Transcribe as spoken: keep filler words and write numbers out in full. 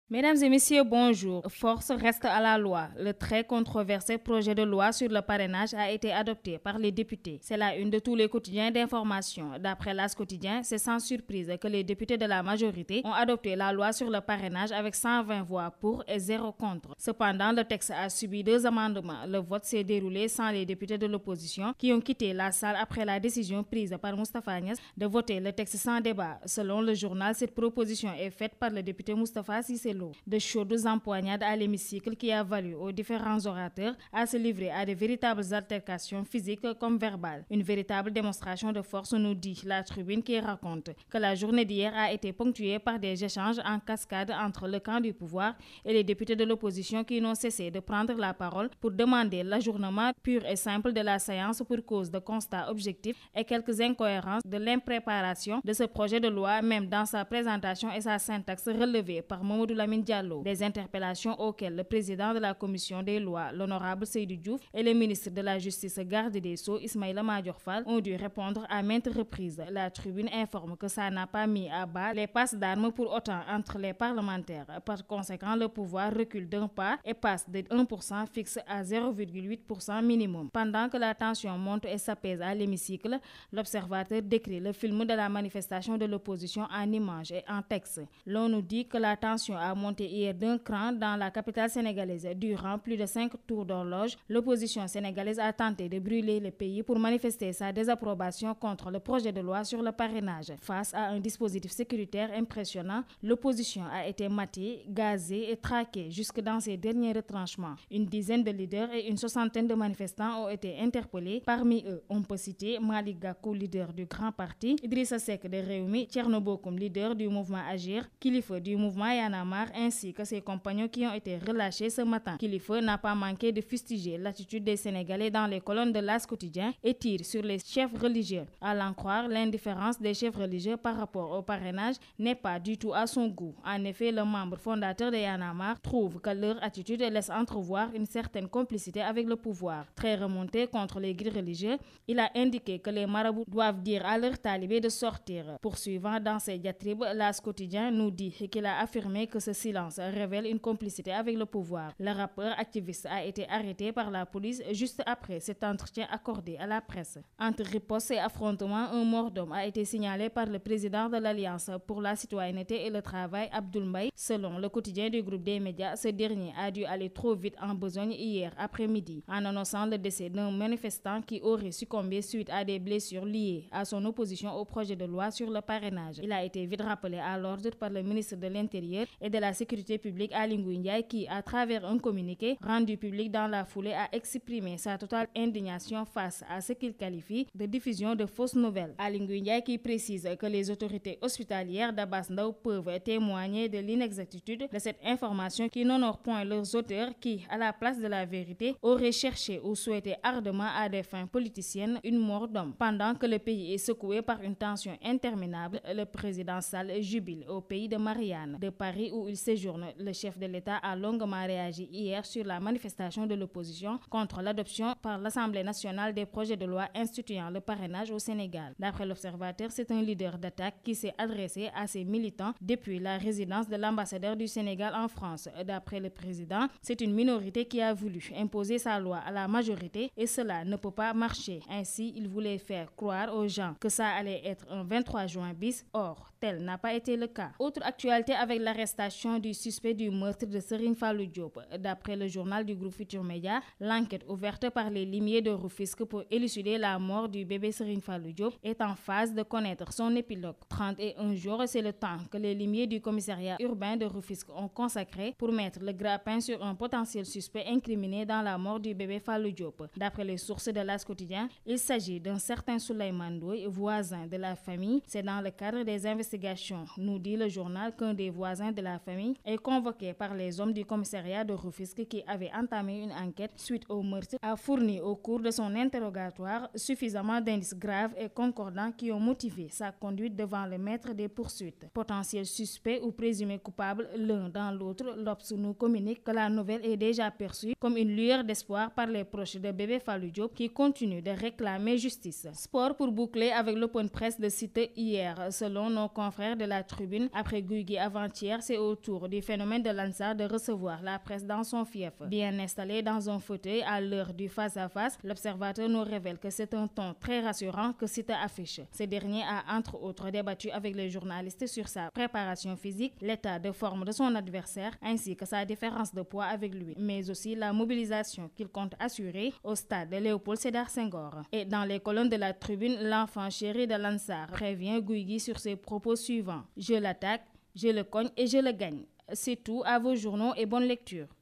Mesdames et messieurs, bonjour. Force reste à la loi. Le très controversé projet de loi sur le parrainage a été adopté par les députés. C'est la une de tous les quotidiens d'information. D'après l'As quotidien, c'est sans surprise que les députés de la majorité ont adopté la loi sur le parrainage avec cent vingt voix pour et zéro contre. Cependant, le texte a subi deux amendements. Le vote s'est déroulé sans les députés de l'opposition qui ont quitté la salle après la décision prise par Moustapha Niasse de voter le texte sans débat. Selon le journal, cette proposition est faite par le député Moustapha Cissé Lo. De chaudes empoignades à l'hémicycle qui a valu aux différents orateurs à se livrer à de véritables altercations physiques comme verbales. Une véritable démonstration de force, nous dit la tribune, qui raconte que la journée d'hier a été ponctuée par des échanges en cascade entre le camp du pouvoir et les députés de l'opposition qui n'ont cessé de prendre la parole pour demander l'ajournement pur et simple de la séance pour cause de constats objectifs et quelques incohérences de l'impréparation de ce projet de loi, même dans sa présentation et sa syntaxe relevée par Mamadou Lamine Diallo. Des interpellations auxquelles le président de la commission des lois, l'honorable Seydou Diouf, et le ministre de la Justice, garde des Sceaux, Ismaïla Madior Fall, ont dû répondre à maintes reprises. La tribune informe que ça n'a pas mis à bas les passes d'armes pour autant entre les parlementaires. Par conséquent, le pouvoir recule d'un pas et passe de un pour cent fixe à zéro virgule huit pour cent minimum. Pendant que la tension monte et s'apaise à l'hémicycle, l'observateur décrit le film de la manifestation de l'opposition en images et en texte. L'on nous dit que la tension a monté hier d'un cran dans la capitale sénégalaise. Durant plus de cinq tours d'horloge, l'opposition sénégalaise a tenté de brûler le pays pour manifester sa désapprobation contre le projet de loi sur le parrainage. Face à un dispositif sécuritaire impressionnant, l'opposition a été matée, gazée et traquée jusque dans ses derniers retranchements. Une dizaine de leaders et une soixantaine de manifestants ont été interpellés. Parmi eux, on peut citer Malick Gakou, leader du Grand Parti, Idrissa Seck de Rewmi, Thierno Bocoum, leader du mouvement Agir, Kilifeu du mouvement Y en a marre, ainsi que ses compagnons qui ont été relâchés ce matin. Kilifeu n'a pas manqué de fustiger l'attitude des Sénégalais dans les colonnes de l'As quotidien et tire sur les chefs religieux. À l'en croire, l'indifférence des chefs religieux par rapport au parrainage n'est pas du tout à son goût. En effet, le membre fondateur de Y en a marre trouve que leur attitude laisse entrevoir une certaine complicité avec le pouvoir. Très remonté contre les guides religieux, il a indiqué que les marabouts doivent dire à leurs talibés de sortir. Poursuivant dans ses diatribes, l'As quotidien nous dit qu'il a affirmé que ce silence révèle une complicité avec le pouvoir. Le rappeur activiste a été arrêté par la police juste après cet entretien accordé à la presse. Entre riposte et affrontement, un mort d'homme a été signalé par le président de l'Alliance pour la citoyenneté et le travail, Abdoul Mbaye. Selon le quotidien du groupe des médias, ce dernier a dû aller trop vite en besogne hier après-midi en annonçant le décès d'un manifestant qui aurait succombé suite à des blessures liées à son opposition au projet de loi sur le parrainage. Il a été vite rappelé à l'ordre par le ministre de l'Intérieur et de la Sécurité publique, Aly Ngouille Ndiaye, qui, à travers un communiqué rendu public dans la foulée, a exprimé sa totale indignation face à ce qu'il qualifie de diffusion de fausses nouvelles. Aly Ngouille Ndiaye qui précise que les autorités hospitalières d'Abass Ndao peuvent témoigner de l'inexactitude de cette information qui n'honore point leurs auteurs qui, à la place de la vérité, auraient cherché ou souhaité ardemment à des fins politiciennes une mort d'homme. Pendant que le pays est secoué par une tension interminable, le président Sall jubile au pays de Marianne. De Paris où il séjourne, le chef de l'État a longuement réagi hier sur la manifestation de l'opposition contre l'adoption par l'Assemblée nationale des projets de loi instituant le parrainage au Sénégal. D'après l'Observateur, c'est un leader d'attaque qui s'est adressé à ses militants depuis la résidence de l'ambassadeur du Sénégal en France. D'après le président, c'est une minorité qui a voulu imposer sa loi à la majorité et cela ne peut pas marcher. Ainsi, il voulait faire croire aux gens que ça allait être un vingt-trois juin bis. Or, tel n'a pas été le cas. Autre actualité avec l'arrestation du suspect du meurtre de Serigne Fallou Diop. D'après le journal du groupe Futurs Médias, l'enquête ouverte par les limiers de Rufisque pour élucider la mort du bébé Serigne Fallou Diop est en phase de connaître son épilogue. trente et un jours, c'est le temps que les limiers du commissariat urbain de Rufisque ont consacré pour mettre le grappin sur un potentiel suspect incriminé dans la mort du bébé Fallou Diop. D'après les sources de l'As quotidien, il s'agit d'un certain Souleymane Ndoye, voisin de la famille. C'est dans le cadre des investigations, nous dit le journal, qu'un des voisins de la famille est convoqué par les hommes du commissariat de Rufisque qui avaient entamé une enquête suite au meurtre, a fourni au cours de son interrogatoire suffisamment d'indices graves et concordants qui ont motivé sa conduite devant le maître des poursuites. Potentiel suspect ou présumé coupable l'un dans l'autre, l'Obs nous communique que la nouvelle est déjà perçue comme une lueur d'espoir par les proches de bébé Fallou Diop qui continuent de réclamer justice. Sport pour boucler avec l'open press de Cité hier. Selon nos confrères de la Tribune, après Guigui avant-hier, c'est au autour du phénomène de Lansar de recevoir la presse dans son fief. Bien installé dans un fauteuil à l'heure du face-à-face, l'observateur nous révèle que c'est un ton très rassurant que Siteu affiche. Ce dernier a entre autres débattu avec les journalistes sur sa préparation physique, l'état de forme de son adversaire ainsi que sa différence de poids avec lui, mais aussi la mobilisation qu'il compte assurer au stade de Léopold Sédar Senghor. Et dans les colonnes de la tribune, l'enfant chéri de Lansar prévient Gouye Gui sur ses propos suivants: je l'attaque, je le cogne et je le gagne. C'est tout, à vos journaux et bonne lecture.